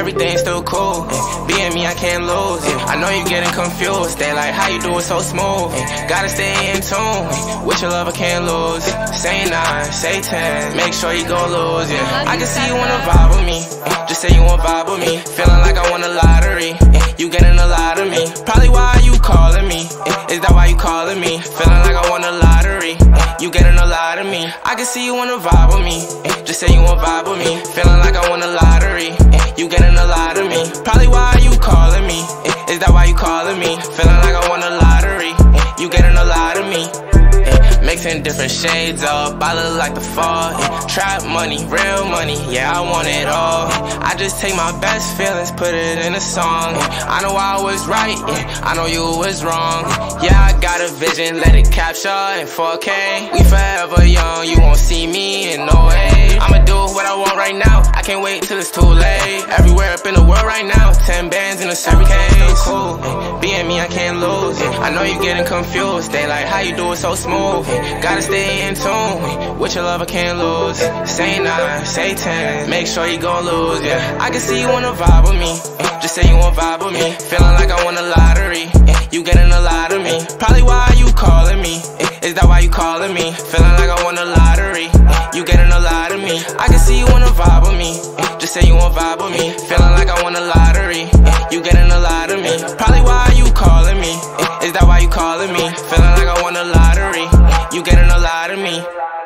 everything's still cool. Being me, I can't lose. I know you getting confused. They like, how you do it so smooth? Gotta stay in tune. With your love, I can't lose. Say 9, say 10, make sure you gon' lose. I can see you wanna vibe with me. Just say you wanna vibe with me. Feeling like I won a lottery. You getting a lot of me. Probably why you calling me. Is that why you calling me? Feeling like I won a lottery. You getting a lot of me. I can see you wanna vibe with me. Just say you wanna vibe with me. Feeling like I won a lottery. You getting a lot of me. Probably why you calling me. Is that why you calling me? Feeling like I won a lottery. You getting a lot of me. Mixing different shades up, I look like the fall. Trap money, real money, yeah, I want it all. I just take my best feelings, put it in a song. I know I was right, yeah, I know you was wrong. Yeah, I got a vision, let it capture in 4K. We forever young, you won't see me in no way. I'ma do what I want right now, I can't wait till it's too late. Everywhere up in the world right now, 10 bands in a suitcase. Cool, being me, I can't lose. I know you getting confused, they like, how you do it so smooth? Gotta stay in tune. With your love, I can't lose. Say 9, say 10, make sure you gon' lose. Yeah, I can see you wanna vibe with me. Just say you wanna vibe with me. Feeling like I won a lottery. You getting a lot of me. Probably why you calling me. Is that why you calling me? Feeling like I won a lottery. You getting a lot of me. I can see you wanna vibe with me. Just say you wanna vibe with me. Feeling like I won a lottery. You getting a lot of me. Probably why you calling me. Is that why you calling me? Feeling like I won a lottery. You getting a lot of me.